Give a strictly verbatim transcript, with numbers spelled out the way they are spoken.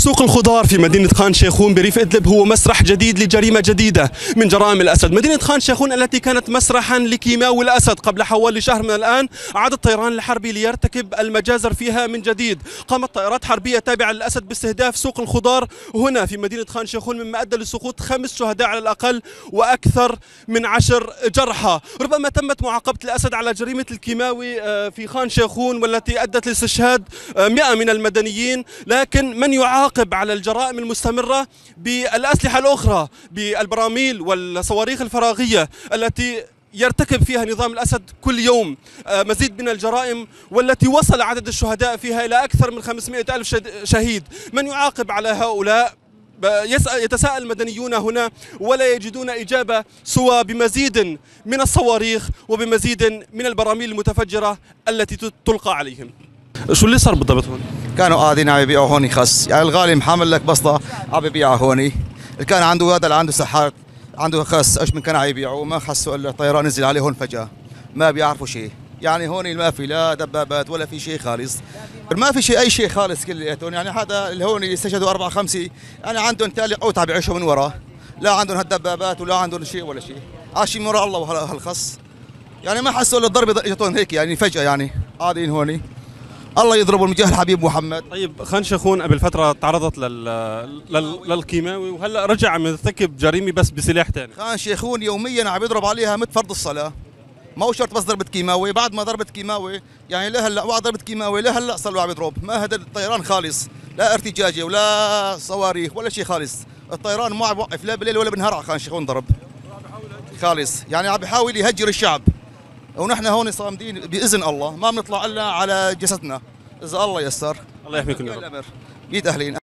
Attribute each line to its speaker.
Speaker 1: سوق الخضار في مدينة خان شيخون بريف إدلب هو مسرح جديد لجريمة جديدة من جرائم الأسد. مدينة خان شيخون التي كانت مسرحا لكيماوي الأسد قبل حوالي شهر من الآن عاد الطيران الحربي ليرتكب المجازر فيها من جديد. قامت طائرات حربية تابعة للأسد باستهداف سوق الخضار هنا في مدينة خان شيخون، مما أدى لسقوط خمس شهداء على الأقل وأكثر من عشر جرحى. ربما تمت معاقبة الأسد على جريمة الكيماوي في خان شيخون والتي أدت لاستشهاد مئة من المدنيين، لكن من يعاقب على الجرائم المستمرة بالأسلحة الأخرى، بالبراميل والصواريخ الفراغية التي يرتكب فيها نظام الأسد كل يوم مزيد من الجرائم، والتي وصل عدد الشهداء فيها إلى أكثر من خمسمئة ألف شهيد. من يعاقب على هؤلاء؟ يتساءل المدنيون هنا ولا يجدون إجابة سوى بمزيد من الصواريخ وبمزيد من البراميل المتفجرة التي تلقى عليهم. شو اللي صار بالضبط هون؟
Speaker 2: كانوا قاعدين عم يبيعوا هوني خس، يعني الغالي محمل لك بسطة عم يبيعها هوني، اللي كان عنده هذا اللي عنده سحات عنده خس ايش من كان عم يبيعوا، ما خسوا الا الطيران نزل عليه هون فجأة، ما بيعرفوا شيء، يعني هون ما في لا دبابات ولا في شيء خالص، ما في شيء اي شيء خالص كلياتهم، يعني هذا اللي هون اللي استشهدوا أربعة خمسة يعني عندهم تالي قوت عم بيعيشوا من ورا، لا عندهم هالدبابات ولا عندهم شيء ولا شيء، عايشين من ورا الله وهالخص، يعني ما حسوا الا الضربة اجتهم هيك يعني فجأة، يعني قاعدين هوني الله يضربوا المجاهد الحبيب محمد.
Speaker 1: طيب خان شيخون قبل فترة تعرضت لل... لل... للكيماوي وهلا رجع عم يرتكب جريمة بس بسلاح ثاني.
Speaker 2: خان شيخون يوميا عم يضرب عليها مثل فرض الصلاة، ما هو شرط بس ضربة كيماوي، بعد ما ضربة كيماوي يعني لا هلا بعد ضربة كيماوي لا هلا صار عم يضرب، ما هذا الطيران خالص، لا ارتجاجي ولا صواريخ ولا شيء خالص، الطيران ما عم يوقف لا بالليل ولا بالنهار على خان شيخون ضرب خالص، يعني عم بيحاول يهجر الشعب، ونحن هون صامدين بإذن الله ما بنطلع إلا على جسدنا إذا الله يسر.
Speaker 1: الله يحميكم يا رب.
Speaker 2: ميت أهلين.